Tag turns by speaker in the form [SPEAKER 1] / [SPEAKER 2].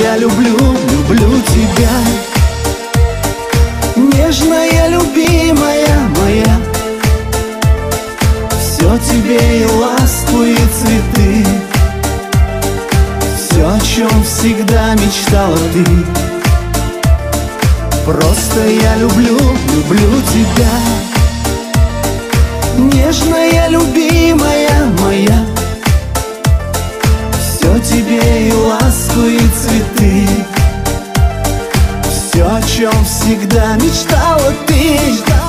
[SPEAKER 1] я люблю, люблю тебя. Нежная, любимая моя, все тебе и ласку, и цветы, все, о чем всегда мечтала ты. Просто я люблю, люблю тебя. Нежная, любимая моя, все тебе и ласку, и цветы, все, о чем всегда мечтала ты.